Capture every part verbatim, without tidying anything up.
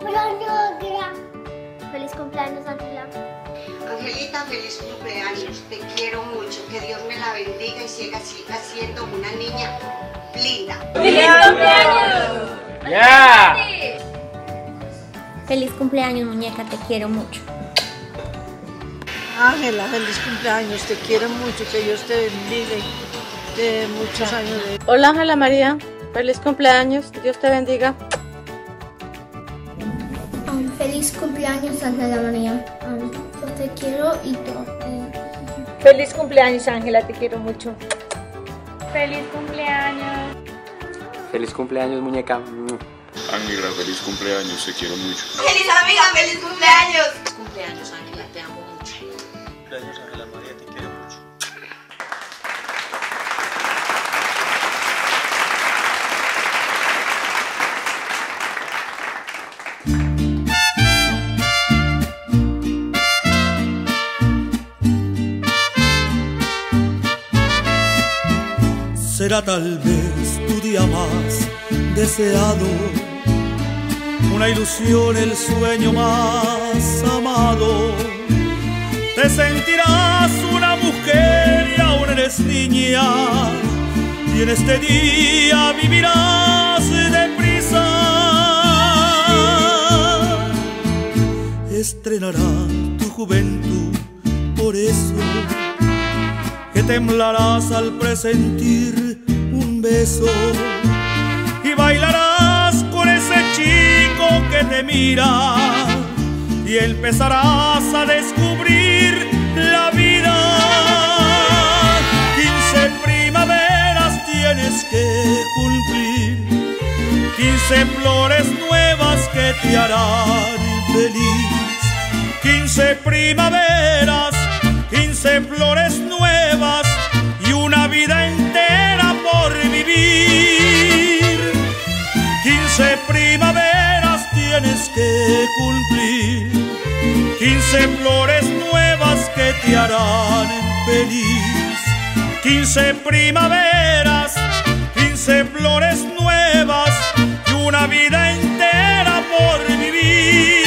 cumpleaños. Feliz cumpleaños, Ángela. Angelita, feliz cumpleaños. Te quiero mucho. Que Dios me la bendiga y siga, siga siendo una niña linda. ¡Feliz cumpleaños! ¡Ya! Feliz cumpleaños, muñeca. Te quiero mucho. Ángela, feliz cumpleaños. Te quiero mucho. Que Dios te bendiga y te dé muchos años de... Hola, Ángela María. Feliz cumpleaños. Dios te bendiga. Um, feliz cumpleaños, Ángela María. Um, yo te quiero y todo. Feliz cumpleaños, Ángela, te quiero mucho. Feliz cumpleaños. Feliz cumpleaños, muñeca. Ángela, feliz cumpleaños, te quiero mucho. Feliz amiga, feliz cumpleaños. Feliz cumpleaños, Ángela, te amo mucho. Cumpleaños, Ángela María, te quiero mucho. Será tal vez tu día más deseado, una ilusión, el sueño más amado. Te sentirás una mujer y aún eres niña, y en este día vivirás deprisa. Estrenará tu juventud, por eso que temblarás al presentir un beso y bailarás con ese chico que te mira y empezarás a descubrir la vida. Quince primaveras tienes que cumplir, quince flores nuevas que te harán feliz. Quince primaveras, quince flores nuevas y una vida entera por vivir. Quince primaveras tienes que cumplir, quince flores nuevas que te harán feliz. Quince primaveras, quince flores nuevas y una vida entera por vivir.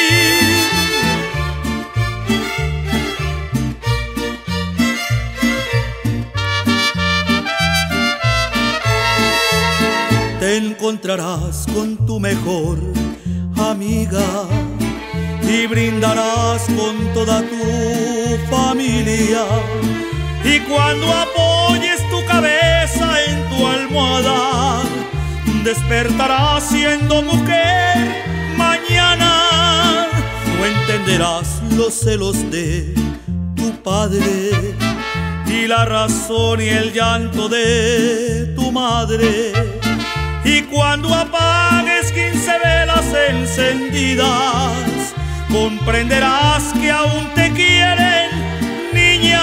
Te encontrarás con tu mejor amiga y brindarás con toda tu familia. Y cuando apoyes tu cabeza en tu almohada, despertarás siendo mujer mañana. No entenderás los celos de tu padre y la razón y el llanto de tu madre. Y cuando apagues quince velas encendidas, comprenderás que aún te quieren, niña.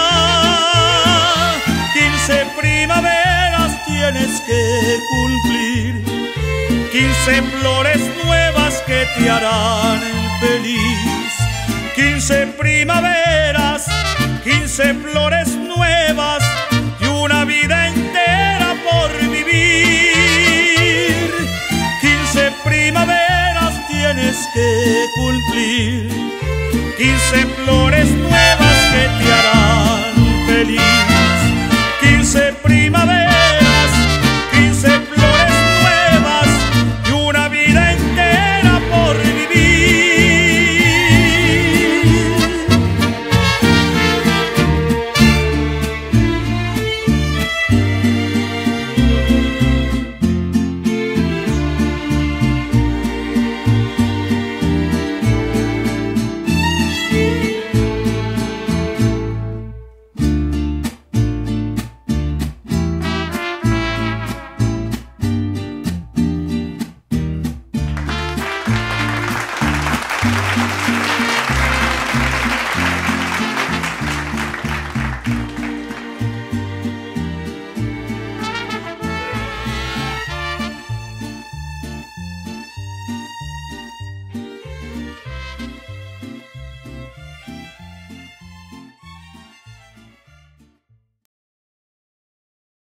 Quince primaveras tienes que cumplir, quince flores nuevas que te harán feliz. Quince primaveras, quince flores nuevas y una vida entera por vivir. Quince primaveras tienes que cumplir, quince flores nuevas que te harán